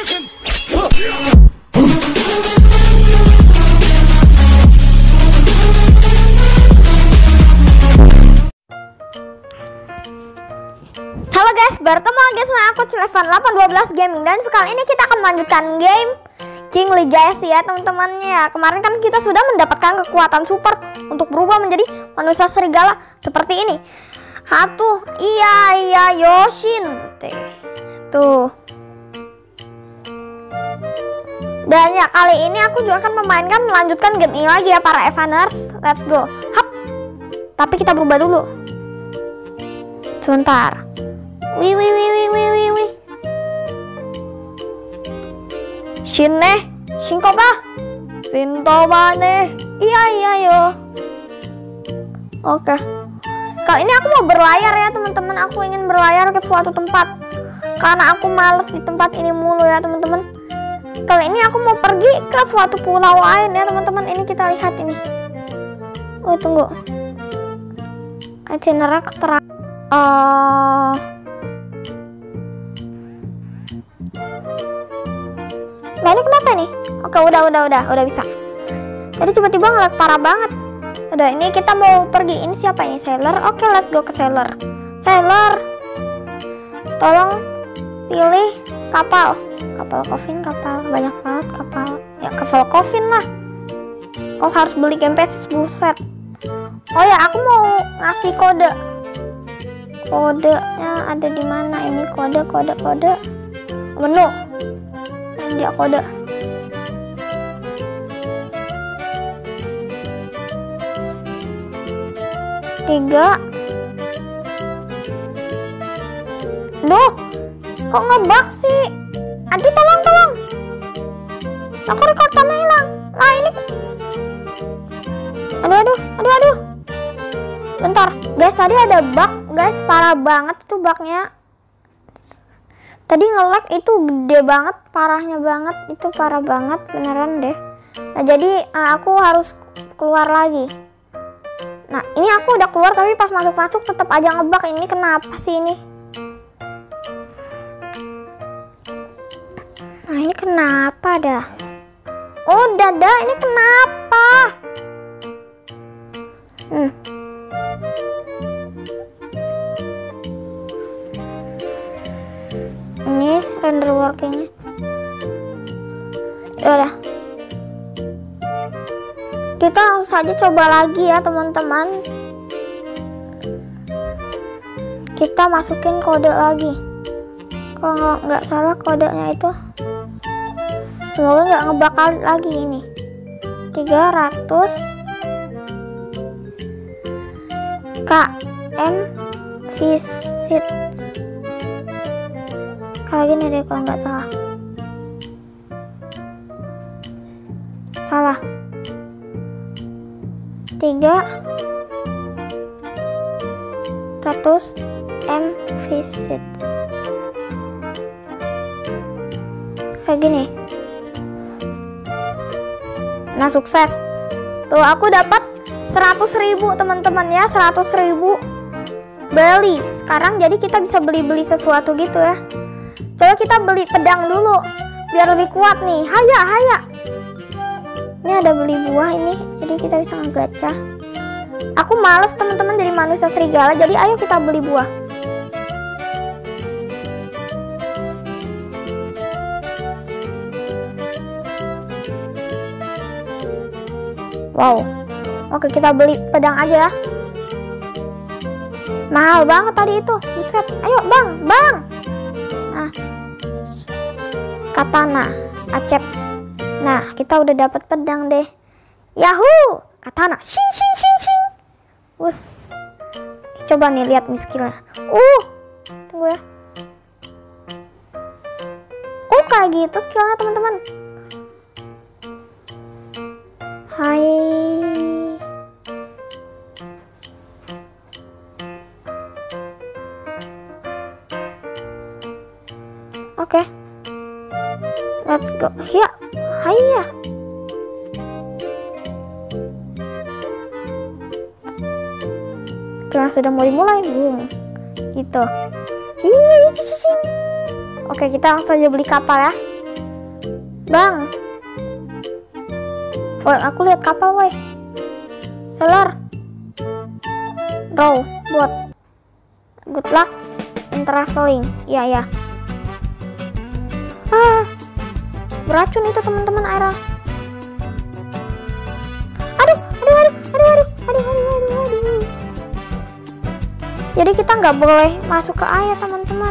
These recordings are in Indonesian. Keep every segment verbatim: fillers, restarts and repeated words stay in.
Halo guys, bertemu lagi sama aku Cilevan delapan dua belas Gaming. Dan kali ini kita akan melanjutkan game King Legacy ya teman-temannya. Kemarin kan kita sudah mendapatkan kekuatan super untuk berubah menjadi manusia serigala seperti ini. Hatuh, iya iya Yoshin tuh. Dan ya kali ini aku juga akan memainkan melanjutkan game ini lagi ya para Evaners. Let's go. Hap. Tapi kita berubah dulu. Sebentar. Wih wih wih wih wih wih wih. Shin ne, Shinkoba, Shintoba ne. Iya iya yo. Oke. Kali ini aku mau berlayar ya teman-teman. Aku ingin berlayar ke suatu tempat karena aku males di tempat ini mulu ya teman-teman. Kali ini aku mau pergi ke suatu pulau lain ya teman-teman. Ini kita lihat ini. Oh tunggu. Itinerary keterangan. Uh, Nah ini kenapa nih? Oke udah udah udah udah bisa. Tadi tiba-tiba ngelag parah banget. Udah ini kita mau pergi. Ini siapa ini? Sailor. Oke let's go ke Sailor. Sailor, tolong pilih kapal. Kapal Coffin, kapal banyak banget kapal. Ya kapal Coffin lah. Kau harus beli game P C buset. Oh ya aku mau ngasih kode. Kodenya ada di mana ini? Kode kode kode. Menu. Dia kode tiga. Duh kok ngebug sih? Aduh tolong tolong, aku rekordannya hilang. Nah ini aduh aduh aduh aduh bentar guys, tadi ada bug guys, parah banget itu bugnya. Tadi nge-lag itu gede banget, parahnya banget, itu parah banget beneran deh. Nah jadi uh, aku harus keluar lagi. Nah ini aku udah keluar tapi pas masuk-masuk tetap aja nge-bug. Ini kenapa sih ini? Nah ini kenapa dah? Oh dada, ini kenapa? Hmm. Ini render workingnya. Yaudah, kita langsung saja coba lagi ya teman-teman. Kita masukin kode lagi. Kalau nggak salah kodenya itu, semoga nggak ngebakal lagi ini. Tiga ratus K M visits. Kayak gini deh kalau nggak salah. Salah. Tiga ratus M visit. Kayak gini. Nah sukses. Tuh aku dapat seratus ribu teman-teman ya, seratus ribu beli. Sekarang jadi kita bisa beli-beli sesuatu gitu ya. Coba kita beli pedang dulu biar lebih kuat nih. Haya, haya. Ini ada beli buah ini, jadi kita bisa ngegacha. Aku males teman-teman jadi manusia serigala, jadi ayo kita beli buah. Wow. Oke, kita beli pedang aja ya. Mahal banget tadi itu. Buset. Ayo, Bang, Bang. Nah, katana, acep. Nah, kita udah dapat pedang deh. Yahoo, katana. Sing sing sing sing. Wus. Coba nih lihat nih skillnya. Uh, tunggu ya. Oh, kayak gitu skillnya teman-teman. Hai. Oke, okay. Let's go. Ya, hayya. Kelas sudah mau dimulai, boom. Gitu. Hi, Oke, kita langsung aja beli kapal ya. Bang. Oh, aku lihat kapal, woi. Sailor. Row, bot. Good luck in traveling. Iya, ya. Ah. Beracun itu teman-teman airnya. Aduh, aduh, aduh, aduh, aduh, aduh, aduh, aduh, aduh. Jadi kita nggak boleh masuk ke air, teman-teman.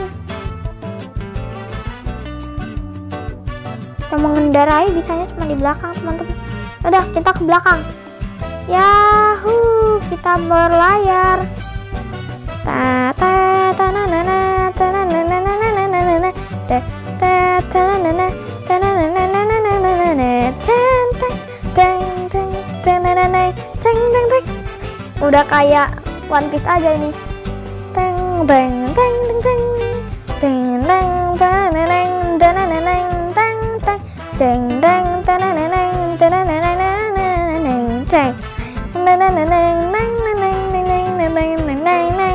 Yang mengendarai bisanya cuma di belakang, teman-teman. Udah, kita ke belakang. Yahoo, kita berlayar. Ta ta ta na na na ta na na na na na na na na ta ta ta na na ta na na na na na na na na teng teng teng teng teng na na na teng teng teng. Udah kayak One Piece aja ini. Teng teng teng teng teng teng teng ta na na na na na na teng teng teng teng ta na na na ta na na na na na na teng na na na na na na na na na na na.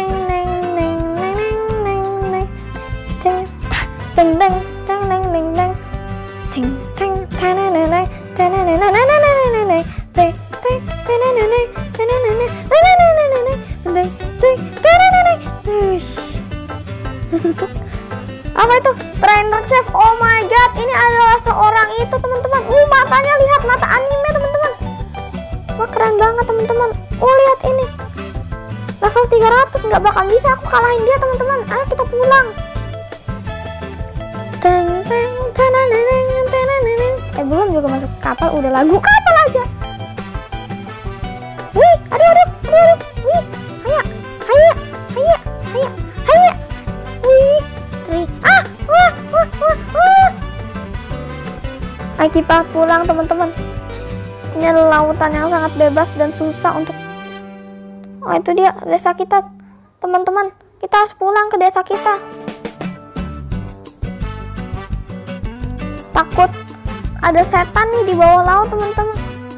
Teng teng teng teng teng teng teng teng tananana tananana tananana teng teng tananana tananana tananana teng teng tananana. Apa itu? Trainer Chef. Oh my god, ini adalah seorang itu, teman-teman. Uh, matanya, lihat mata anime, teman-teman. Wah, keren banget, teman-teman. Oh, lihat ini. Level tiga ratus, nggak bakal bisa aku kalahin dia, teman-teman. Ayo kita pulang. Teng teng tananeng tananeng. Eh, belum juga masuk kapal udah lagu kapal aja. Wih, aduh aduh aduh aduh. Wih, haya haya haya haya haya. Wih, wih. Ah, wah wah wah wah. Ayo kita pulang, teman-teman. Ini adalah lautan yang sangat bebas dan susah untuk. Oh, itu dia desa kita, teman-teman. Kita harus pulang ke desa kita. Takut ada setan nih di bawah laut, teman-teman.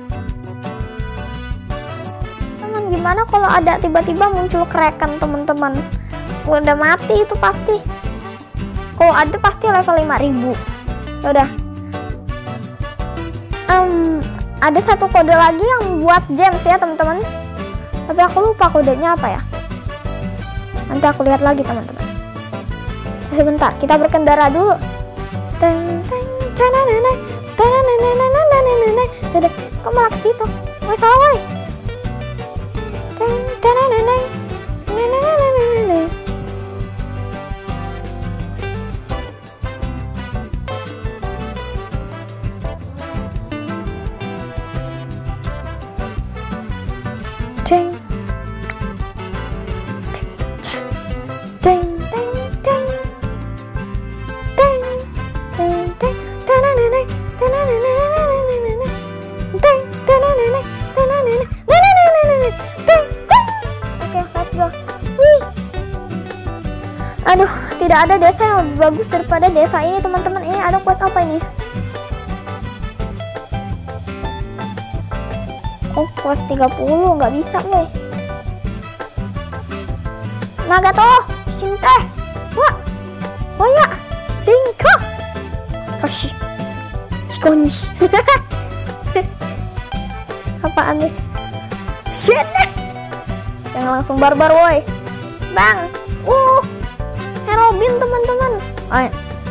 Teman, gimana kalau ada tiba-tiba muncul kraken, teman-teman? Udah mati itu pasti. Kalau ada pasti level lima ribu. Udah. Um, ada satu kode lagi yang buat gems ya, teman-teman. Tapi aku lupa kodenya apa ya. Nanti aku lihat lagi, teman-teman. Sebentar, kita berkendara dulu. Teng teng. Tananana, tananana, tananana, tananana. Kok malah ke situ? Woi, salah woi. Tananana, tananana. Teng. Teng teng teng. Teng teng teng. Oke, let's go. Wih. Aduh, tidak ada desa yang lebih bagus daripada desa ini, teman-teman. Ini ada quest apa ini? Oh, quest tiga puluh nggak bisa, weh. Nagato, Shinte. Wah. Oh ya, Shinka. Toshi. Shikonish. Apaan nih? Shit. Yang langsung barbar, woi. Bang. Uh. Herobin, teman-teman. Ayo.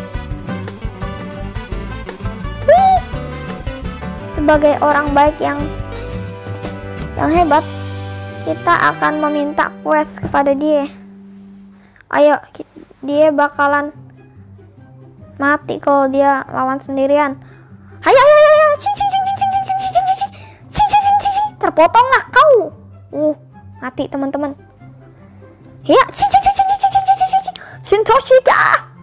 Wih. Sebagai orang baik yang yang hebat, kita akan meminta quest kepada dia. Ayo, dia bakalan mati kalau dia lawan sendirian. Hayo, hayo, hayo. Sing, sing, sing, sing, sing, sing, sing, sing, sing, sing, sing, sing, sing, sing. Terpotonglah kau. Uh, mati, teman-teman. Ya, sing, sing, sing, sing, sing, sing, sing, sing, sing. Shintoshika.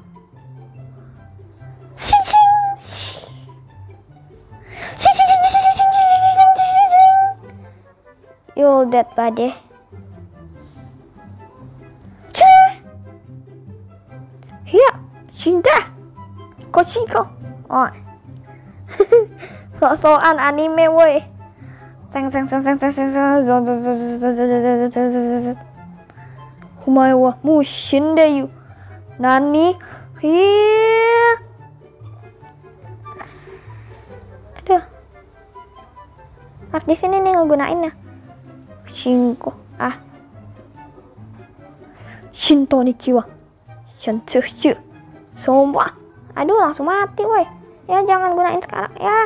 Sing, sing, sing. Sing, sing, sing, sing, sing, sing, sing, sing, sing. You're dead, buddy. Ya, Shinta. Koshiko. Oh. Sok-sokan anime, woi. Seng seng seng seng seng seng seng. Humae wa mushindeyu. Nani? Hiya. di sini nih ngegunainnya. Shinko. Ah. Shinto ni kiwa. Shantuhu. Sumpah. Aduh, langsung mati woi. Ya jangan gunain sekarang ya.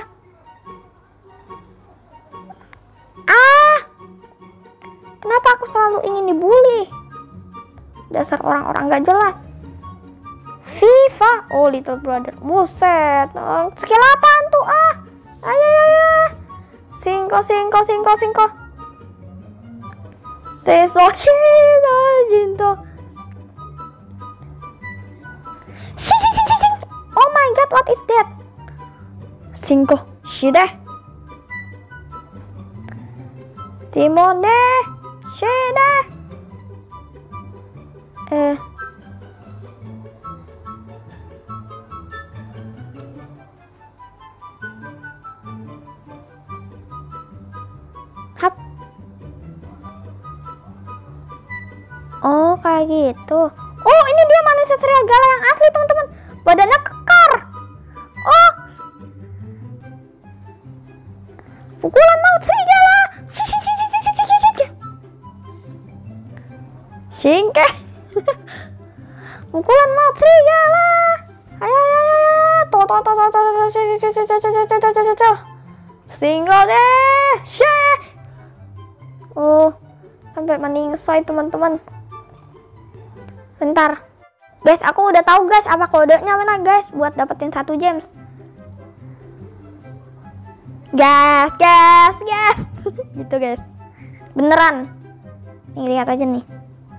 Ah. Kenapa aku selalu ingin dibully? Dasar orang-orang gak jelas. FIFA. Oh, Little Brother. Buset. Oh, skill apaan tuh? Ah. Ayo, ayo, ayo. Singko, singko, singko, singko. Seso, Shino, Shinto. Oh my god, what is that? Singko, Shide. Simone, Shide. Eh. Hap. Oh, kayak gitu. Oh, ini dia manusia serigala yang asli, teman-teman. Badannya kekar. Oh. Pukulan maut serigala. Singke. Pukulan maut serigala. Ayo, ayo, ayo. Tuh, tuh, tuh, tuh, tuh, tuh. Single deh. Share. Oh, sampai meningsoi, teman-teman. Bentar. Guys, aku udah tahu guys apa kodenya mana guys buat dapetin satu gems. Gas, gas, gas. Gitu guys. Beneran. Nih lihat aja nih.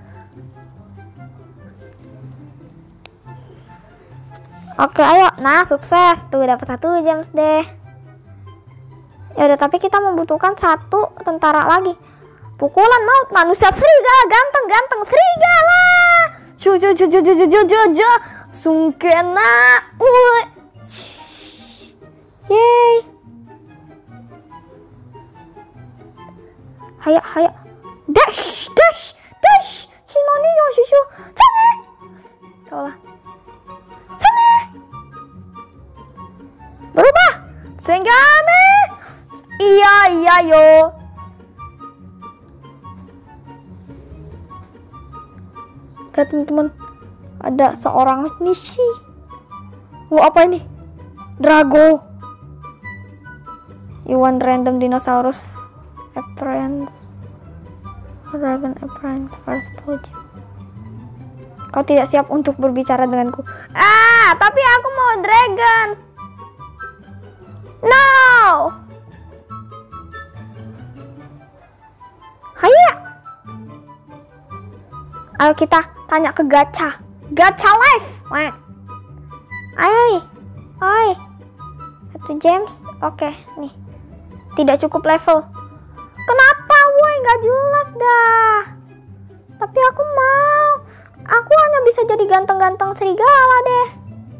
Oke, ayo. Nah, sukses. Tuh dapat satu gems deh. Ya udah, tapi kita membutuhkan satu tentara lagi. Pukulan maut manusia serigala, ganteng-ganteng serigala. Ju ju ju ju ju ju ju ju ju. Sungkena. Uh. Yeay. Hayo, hayo. Dash, dash, dash. Shinoni yo shushu. Sana. Kau lah. Sana. Berubah. Senggame. Iya, iya yo. Lihat teman-teman, ada seorang Nishi. Wow, apa ini? Drago. You want random dinosaurus appearance. Dragon appearance first project. Kau tidak siap untuk berbicara denganku. Ah, tapi aku mau dragon. No. Hayo. Ayo kita tanya ke gacha. Gacha live. Wah. Ayo. Oi. Satu gems. Oke, nih. Tidak cukup level. Kenapa, woi? Nggak jelas dah. Tapi aku mau. Aku hanya bisa jadi ganteng-ganteng serigala deh.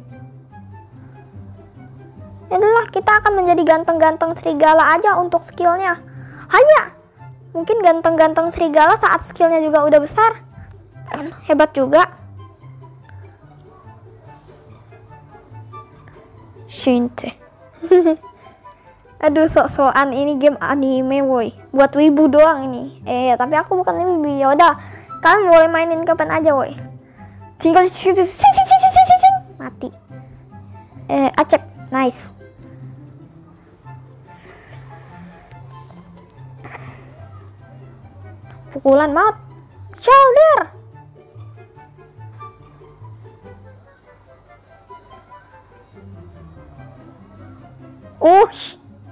Yaudahlah, kita akan menjadi ganteng-ganteng serigala aja untuk skillnya. Hanya. Mungkin ganteng-ganteng serigala saat skillnya juga udah besar. Hebat juga. Shinte. Aduh, sok-sokan ini game anime woi. Buat wibu doang ini. Eh, tapi aku bukan wibu. Ya udah, kalian boleh mainin kapan aja woi. Singkong sing sing sing sing sing sing. Mati. Eh, acep. Nice. Pukulan maut. Shoulder. Ush.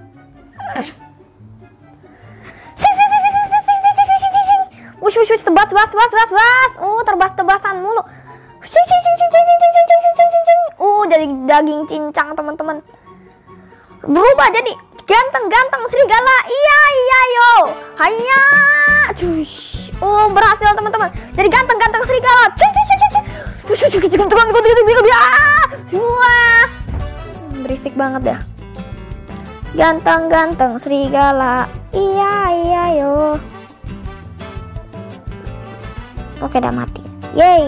Ush, ush, ush, tebas, tebas, tebas, tebas, tebas. Uh, terbas-tebasan mulu. Uh, jadi daging cincang, teman-teman. Berubah jadi ganteng-ganteng serigala. Iya, iya, yo. Hanya. Cush. Uh, berhasil, teman-teman. Jadi ganteng-ganteng serigala. Berisik banget dah. Ganteng-ganteng serigala. Iya, iya, yo. Oke, udah mati. Yeay.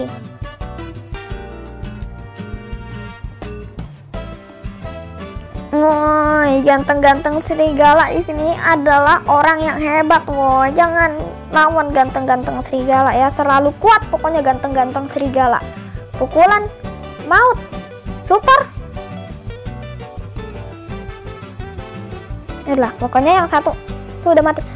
Woi, Woi, ganteng-ganteng serigala di sini adalah orang yang hebat, woi. Jangan lawan ganteng-ganteng serigala ya, terlalu kuat pokoknya ganteng-ganteng serigala. Pukulan maut super. Inilah pokoknya yang satu tuh udah mati.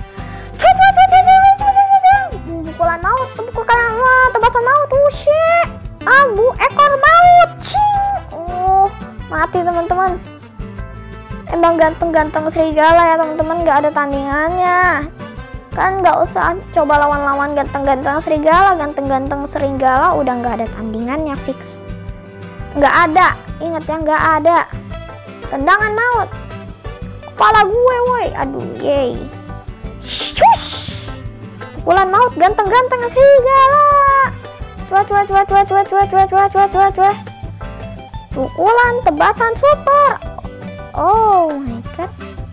Pukulan maut, pukulan maut, tebasan maut, tuh shit. Abu ekor maut, cing. Uh, mati teman-teman. Emang ganteng-ganteng serigala ya teman-teman, nggak ada tandingannya. Kan nggak usah coba lawan-lawan ganteng-ganteng serigala, ganteng-ganteng serigala udah nggak ada tandingannya fix. Nggak ada, ingat ya, nggak ada. Tendangan maut, kepala gue, woi, aduh, yey. Shush. Pukulan maut, ganteng-ganteng serigala. Cuah, cuah, cuah, cuah, cuah, cuah, cuah, cuah, cuah, cuah, cuah. Pukulan tebasan super. Oh my god.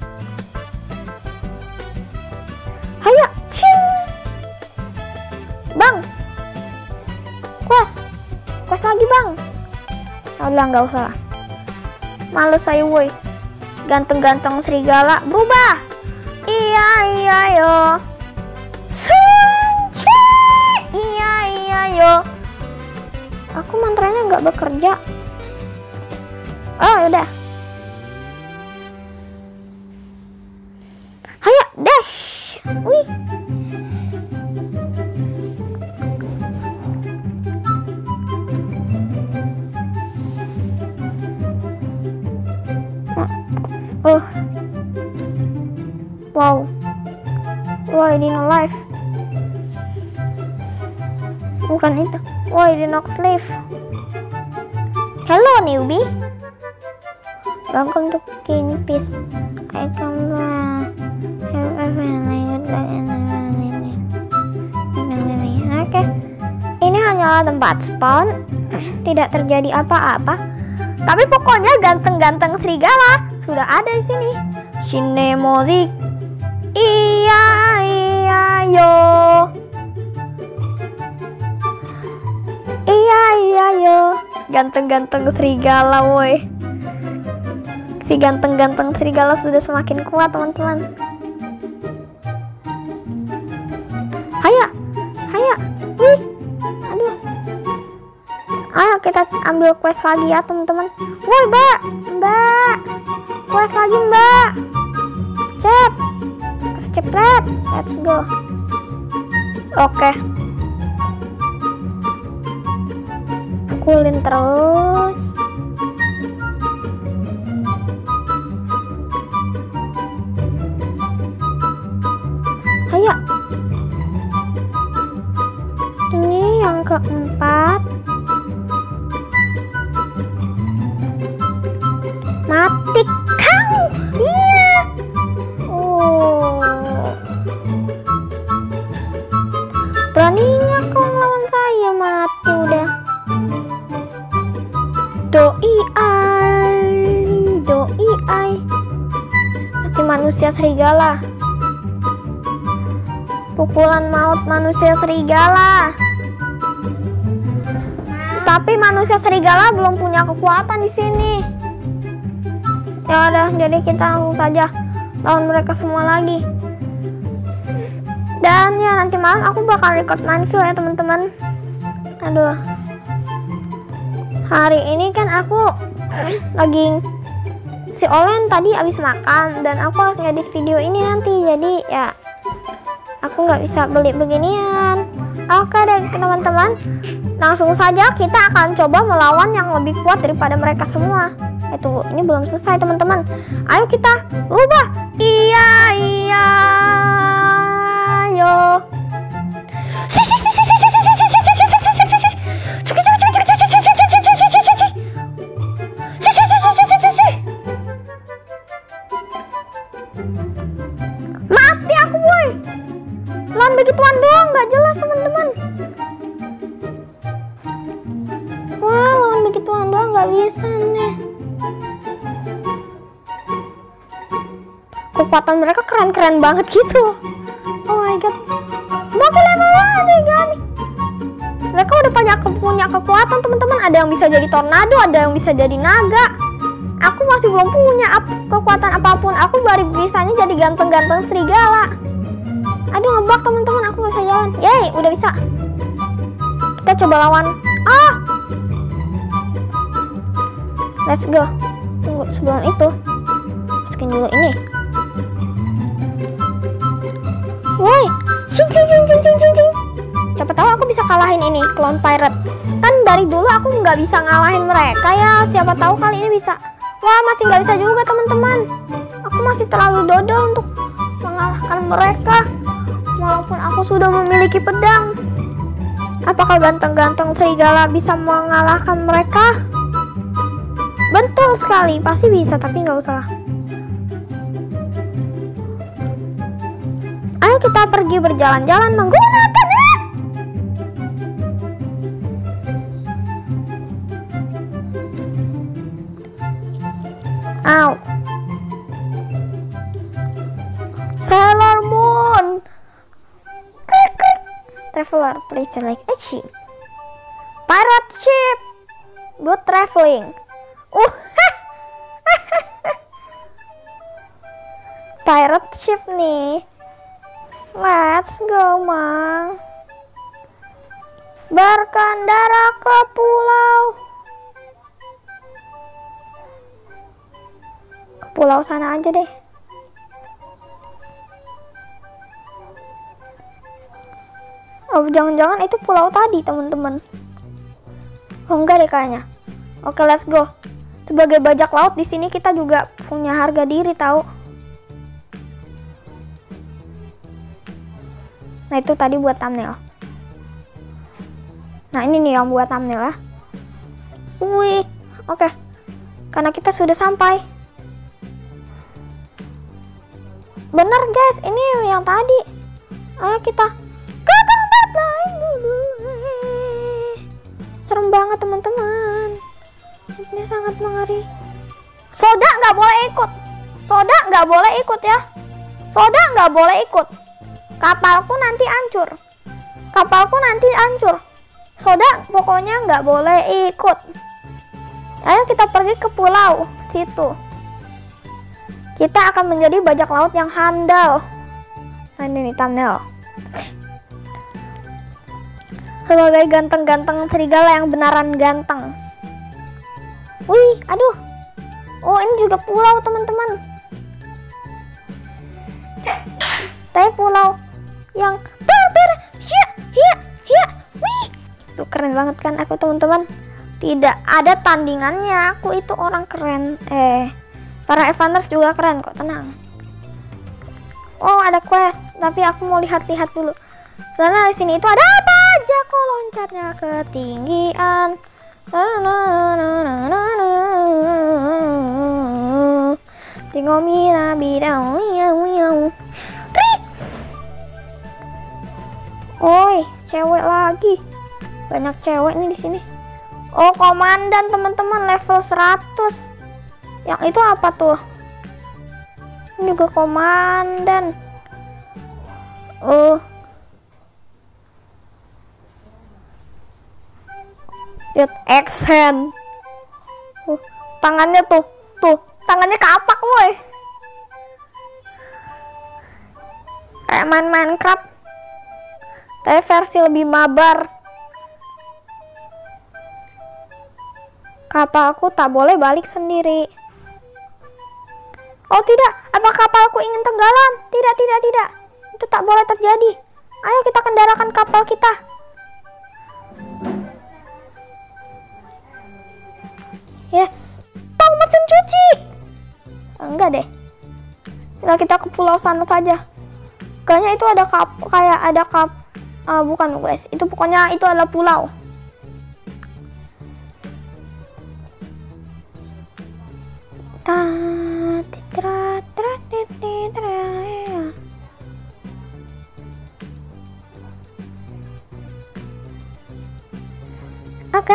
Hayo, cing. Bang. Quest. Quest lagi, Bang. Oh, udah nggak usah lah. Males saya, woi. Ganteng-ganteng serigala berubah. Iya, iya, yo. Sunce. Iya, iya, yo. Aku mantranya nggak bekerja. Oh, udah. Hayo, dash. Wih. Oh. Wow. Why did not life? Bukan itu. Why did not sleep? Hello newbie. Welcome to King Peace. I come back. Have a friendly good luck and Oke. Ini hanyalah tempat spawn. Tidak terjadi apa-apa. Tapi pokoknya ganteng-ganteng serigala sudah ada di sini. Shinemozi. Iya, iya, yo. Iya, iya, yo. Ganteng-ganteng serigala, woi. Si ganteng-ganteng serigala sudah semakin kuat, teman-teman. Hayo, hayo, wih, aduh. Ayo kita ambil quest lagi ya, teman-teman. Woi, mbak, mbak, quest lagi, mbak. Cep, cepet, let's go. Oke. Pukulin terus. Ayo. Ini yang keempat. Mati kau. Iya. Oh. Beraninya kau lawan saya, mati udah. Doi ai, doi ai. Masih manusia serigala. Pukulan maut manusia serigala. Tapi manusia serigala belum punya kekuatan di sini. Ya udah, jadi kita langsung saja lawan mereka semua lagi. Dan ya nanti malam aku bakal record Minefield ya teman-teman. Aduh. Hari ini kan aku lagi si Olen tadi habis makan dan aku harus ngedit video ini nanti. Jadi ya aku nggak bisa beli beginian. Oke deh teman-teman, langsung saja kita akan coba melawan yang lebih kuat daripada mereka semua. Itu ini belum selesai teman-teman. Ayo kita ubah. Iya iya yo. Mati aku boy. Lawan begituan doang nggak jelas teman-teman. Wah lawan begituan doang nggak bisa nih. Kekuatan mereka keren-keren banget gitu. Oh my god. Semakin level tiga nih. Mereka udah banyak punya kekuatan teman-teman. Ada yang bisa jadi tornado, ada yang bisa jadi naga. Aku masih masih belum punya ap kekuatan apapun. Aku baru bisanya jadi ganteng-ganteng serigala. Aduh, ngebug teman-teman, aku gak bisa jalan. Yeay, udah bisa. Kita coba lawan. Ah, let's go. Tunggu, sebelum itu masukin dulu ini. Woi, sing sing sing sing sing sing sing. Siapa tahu aku bisa kalahin ini clone pirate. Kan dari dulu aku nggak bisa ngalahin mereka ya. Siapa tahu kali ini bisa. Wah, masih nggak bisa juga teman-teman. Aku masih terlalu dodol untuk mengalahkan mereka. Walaupun aku sudah memiliki pedang. Apakah ganteng-ganteng serigala bisa mengalahkan mereka? Betul sekali, pasti bisa, tapi nggak usah. Ayo kita pergi berjalan-jalan menggunakan. Ow. Sailor Moon. Traveler, please select a ship. Pirate ship. Good traveling. Uh. Pirate ship nih. Let's go, Mang. Berkendara ke pulau. Ke pulau sana aja deh. Oh, jangan-jangan itu pulau tadi, teman-teman. Oh, enggak deh kayaknya. Oke, let's go. Sebagai bajak laut di sini kita juga punya harga diri, tahu? Nah, itu tadi buat thumbnail. Nah, ini nih yang buat thumbnail ya. Wih, oke. Karena kita sudah sampai. Bener guys, ini yang tadi. Ayo kita ke tempat lain dulu. Serem banget teman-teman. Ini sangat mengeri. Soda nggak boleh ikut. Soda nggak boleh ikut ya. Soda nggak boleh ikut. Kapalku nanti hancur. Kapalku nanti hancur. Soda pokoknya nggak boleh ikut. Ayo kita pergi ke pulau situ. Kita akan menjadi bajak laut yang handal. Nah, ini nih thumbnail. Sebagai ganteng-ganteng serigala yang beneran ganteng. Wih, aduh. Oh, ini juga pulau teman-teman. Tapi pulau yang ber-ber, hiya, hiya, hiya, wih. Itu keren banget kan aku teman-teman. Tidak ada tandingannya. Aku itu orang keren. Eh, para Evanders juga keren kok, tenang. Oh, ada quest, tapi aku mau lihat-lihat dulu. Soalnya di sini itu ada apa aja kok loncatnya ketinggian. Tingomina bidau yang yang. Oi, cewek lagi. Banyak cewek nih di sini. Oh, komandan teman-teman level seratus. Yang itu apa tuh? Ini juga komandan. Oh. Lihat X-hand. Uh, tangannya tuh, tuh, tangannya kapak woi. Kayak main Minecraft. Tapi versi lebih mabar. Kapalku tak boleh balik sendiri. Oh tidak, apa kapalku ingin tenggelam? Tidak, tidak, tidak. Itu tak boleh terjadi. Ayo kita kendarakan kapal kita. Yes. Tahu mesin cuci. Enggak deh. Nah, kita ke pulau sana saja. Kayaknya itu ada kap, kayak ada kap. Uh, bukan guys, itu pokoknya itu adalah pulau. Oke.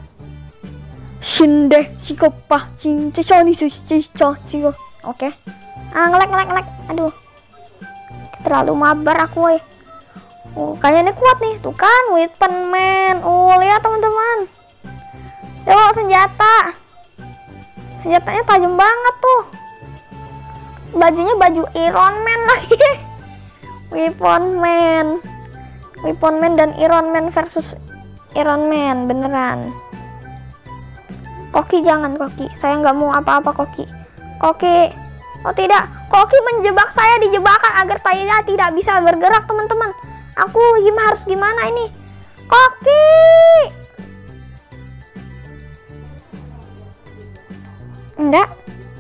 Shinde sikopa cinta shoni sushi siko. Oke. Ah, ngelek ngelek ngelek. Aduh. Terlalu mabar aku, woy. Oh, kayaknya ini kuat nih. Tuh kan, weapon man. Oh, lihat teman-teman. Tuh senjata. Senjatanya tajam banget tuh. Bajunya baju Iron Man lagi. Weapon Man. Weapon Man dan Iron Man versus Iron Man beneran. Koki jangan Koki. Saya nggak mau apa-apa Koki. Koki. Oh tidak. Koki menjebak saya di jebakan agar saya tidak bisa bergerak teman-teman. Aku gimana harus gimana ini? Koki. Enggak.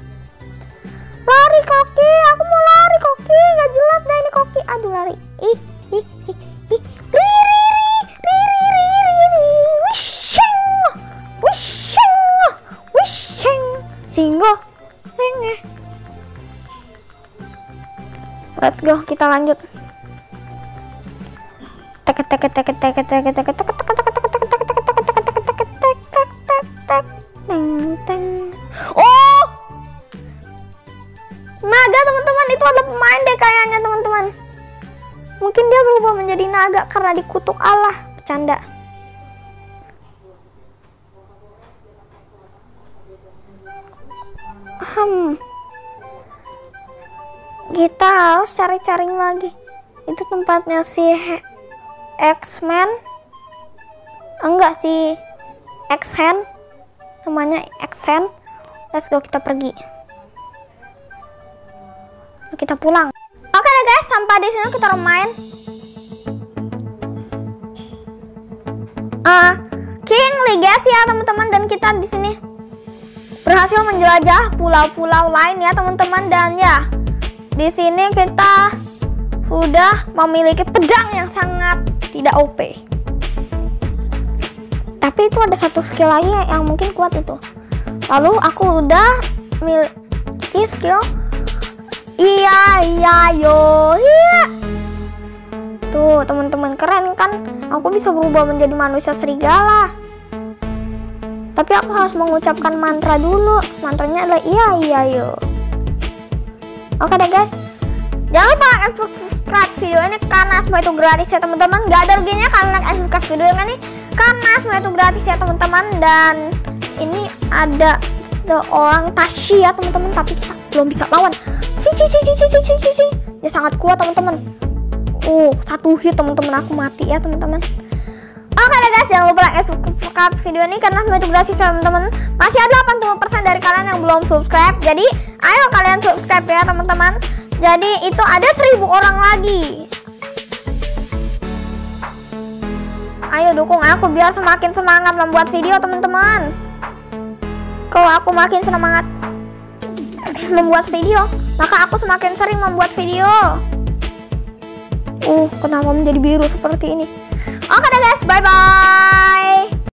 Lari Koki, aku mau lari Koki, nggak jelas dah ini Koki. Aduh lari. Ih, ih, ih, ih. Riri, riri, riri, riri. Wishing, wishing, wishing. Singgo, nenge. Let's go, kita lanjut. Tek tek tek tek tek tek tek tek tek tek tek tek tek tek tek tek tek tek teng teng. Oh, naga teman-teman, itu ada pemain deh kayaknya teman-teman. Mungkin dia berubah menjadi naga karena dikutuk Allah. Bercanda. Hmm. Kita harus cari-cari lagi. Itu tempatnya si X-Men. Enggak si X-Hand. Namanya X-Hand. Let's go, kita pergi. Kita pulang. Oke deh guys, sampai di sini kita main. Uh, King Legacy ya teman-teman, dan kita di sini berhasil menjelajah pulau-pulau lain ya teman-teman, dan ya di sini kita sudah memiliki pedang yang sangat tidak O P. Tapi itu ada satu skill lagi yang mungkin kuat itu. Lalu aku udah miliki skill iya iya yo iya. Tuh teman-teman, keren kan? Aku bisa berubah menjadi manusia serigala. Tapi aku harus mengucapkan mantra dulu. Mantranya adalah iya iya yo. Oke deh guys, jangan lupa subscribe video ini karena semua itu gratis ya teman-teman. Gak ada ruginya kalian subscribe video ini karena semua itu gratis ya teman-teman. Dan ini ada seorang Tashi ya teman-teman, tapi kita belum bisa lawan. Si si si si si si si si si. Dia sangat kuat teman-teman. Oh, satu hit teman-teman, aku mati ya teman-teman. Oke deh guys, jangan lupa like subscribe video ini karena semua itu gratis teman-teman. Masih ada delapan puluh persen dari kalian yang belum subscribe. Jadi ayo kalian subscribe ya teman-teman. Jadi itu ada seribu orang lagi. Ayo dukung aku biar semakin semangat membuat video teman-teman. Kalau aku makin semangat membuat video, maka aku semakin sering membuat video. Uh, kenapa menjadi biru seperti ini? Oke deh guys, bye bye.